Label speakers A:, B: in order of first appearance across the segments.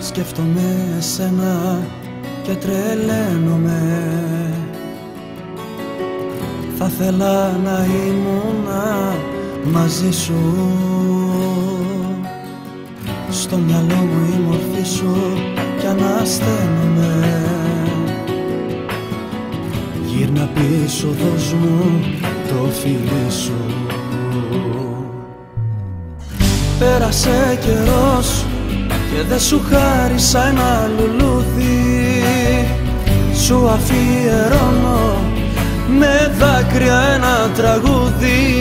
A: Σκέφτομαι εσένα και τρελαίνομαι. Θα θέλα να ήμουνα μαζί σου. Στο μυαλό μου η μορφή σου κι ανασταίνομαι. Γύρνα πίσω, δώσ' μου το φιλί σου. Πέρασε καιρός και δεν σου χάρισα ένα λουλούδι. Σου αφιερώνω με δάκρυα ένα τραγούδι.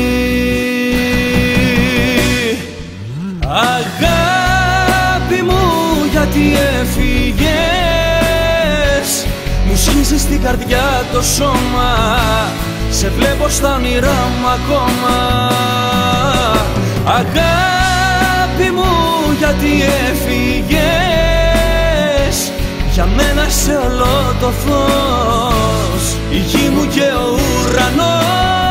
A: Αγάπη μου, γιατί έφυγες? Μου σχίζεις την καρδιά το σώμα. Σε βλέπω στα όνειρά μου ακόμα. Αγάπη μου, γιατί έφυγες? Για μένα σε όλο το φως, η γη μου και ο ουρανός.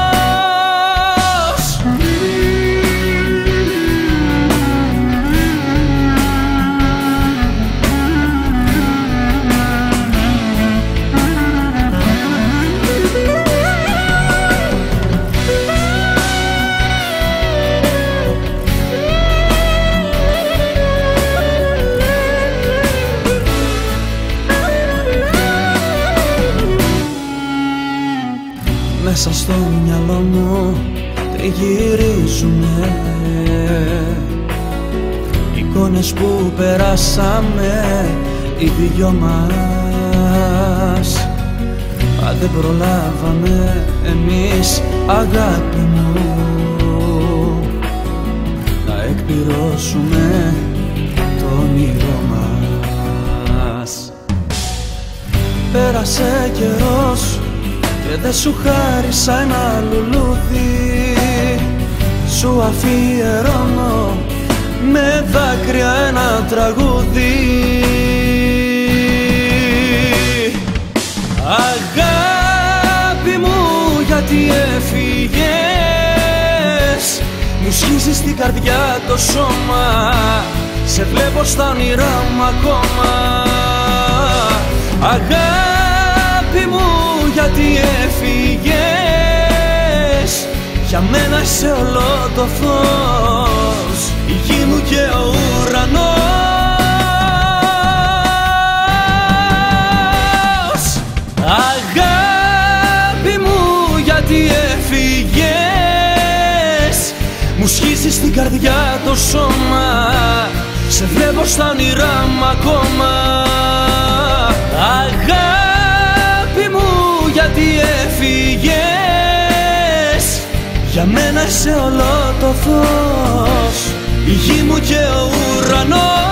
A: Μέσα στο μυαλό μου τριγυρίζουνε εικόνες που περάσαμε οι δυο μας. Μα δεν προλάβαμε εμείς, αγάπη μου, να εκπληρώσουμε το όνειρό μας. Πέρασε καιρός και δεν σου χάρισα ένα λουλούδι. Σου αφιερώνω με δάκρυα ένα τραγούδι. Αγάπη μου, γιατί έφυγες? Μου σχίζεις την καρδιά το σώμα. Σε βλέπω στα όνειρά μου ακόμα. Αγάπη μου, γιατί έφυγες? Για μένα σε όλο το φως, η γη μου και ο ουρανός. Αγάπη μου, γιατί έφυγες? Μου σχίζεις την καρδιά το σώμα. Σε βλέπω στα όνειρά μου ακόμα. Αγάπη μου, γιατί έφυγες? Για μένα σε όλο το φως, η γη μου και ο ουρανός.